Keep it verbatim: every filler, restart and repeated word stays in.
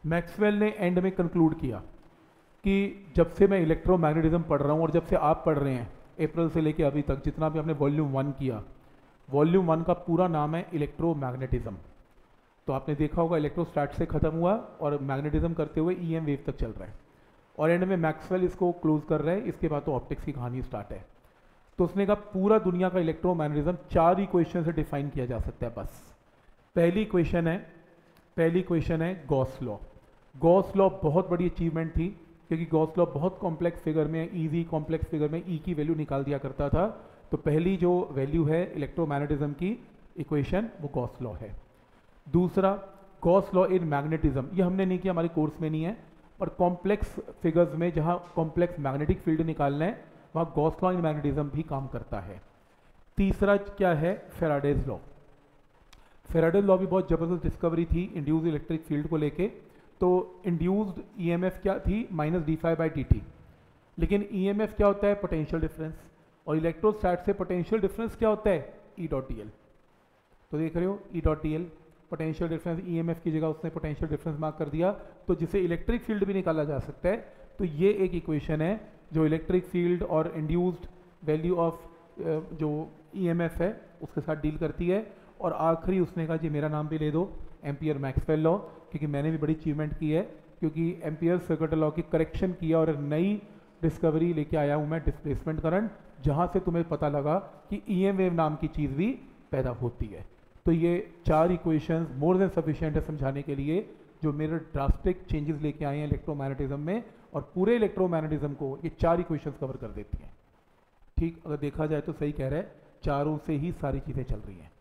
Maxwell ने and में conclude किया कि जब से मैं इलेक्ट्रोमैग्नेटिज्म पढ़ रहा हूँ और जब से आप पढ़ रहे हैं अप्रैल से लेके अभी तक, जितना भी आपने वॉल्यूम वन किया, वॉल्यूम वन का पूरा नाम है इलेक्ट्रोमैग्नेटिज्म। तो आपने देखा होगा इलेक्ट्रोस्टैट से खत्म हुआ और मैग्नेटिज्म करते हुए ईएम वेव तक चल रहा है, और एंड में मैक्सवेल इसको क्लोज कर रहा है। इसके बाद तो ऑप्टिक्स की कहानी स्टार्ट है। तो उसने कहा पूरा दुनिया का इलेक्ट्रोमैग्नेटिज्म चार ही क्वेश्चन से डिफाइन किया जा सकता है बस। पहली क्वेश्चन है पहली क्वेश्चन है गॉस लॉ। गॉस लॉ बहुत बड़ी अचीवमेंट थी, क्योंकि गॉस लॉ बहुत कॉम्प्लेक्स फिगर में, इजी कॉम्प्लेक्स फिगर में ई की वैल्यू निकाल दिया करता था। तो पहली जो वैल्यू है इलेक्ट्रोमैग्नेटिज्म की इक्वेशन, वो गॉस लॉ है। दूसरा, गॉस लॉ इन मैग्नेटिज्म, ये हमने नहीं किया, हमारे कोर्स में नहीं है, और कॉम्प्लेक्स फिगर्स में जहाँ कॉम्प्लेक्स मैग्नेटिक फील्ड निकालना है वहाँ गॉस लॉ इन मैग्नेटिज्म भी काम करता है। तीसरा क्या है, फेराडेज लॉ। फेराडेज लॉ भी बहुत ज़बरदस्त डिस्कवरी थी इंड्यूस्ड इलेक्ट्रिक फील्ड को लेके। तो इंड्यूस्ड ईएमएफ क्या थी, minus D phi by T T. लेकिन ईएमएफ क्या होता है, पोटेंशियल डिफरेंस, और इलेक्ट्रोस्टैट से पोटेंशियल डिफरेंस क्या होता है, ई डॉट डी एल। तो देख रहे हो E dot D L, potential difference, EMF की जगह उसने पोटेंशियल डिफरेंस मार्क कर दिया, तो जिसे इलेक्ट्रिक फील्ड भी निकाला जा सकता है। तो ये एक इक्वेशन है जो इलेक्ट्रिक फील्ड और इंड्यूस्ड वैल्यू ऑफ जो ईएमएफ है उसके साथ डील करती है। और आखिरी उसने कहा जी मेरा नाम भी ले दो, एम्पियर मैक्सवेल लॉ, क्योंकि मैंने भी बड़ी अचीवमेंट की है, क्योंकि एम्पियर सर्किट लॉ की करेक्शन किया और नई डिस्कवरी लेके आया हूँ मैं, डिस्प्लेसमेंट करंट, जहाँ से तुम्हें पता लगा कि ईएम वेव नाम की चीज़ भी पैदा होती है। तो ये चार इक्वेशंस मोर देन सफिशिएंट है समझाने के लिए, जो मेरे ड्रास्टिक चेंजेस लेके आए हैं इलेक्ट्रोमैग्नेटिज्म में, और पूरे इलेक्ट्रोमैग्नेटिज्म को ये चार इक्वेशंस कवर कर देती हैं। ठीक, अगर देखा जाए तो सही कह रहा है, चारों से ही सारी चीज़ें चल रही हैं।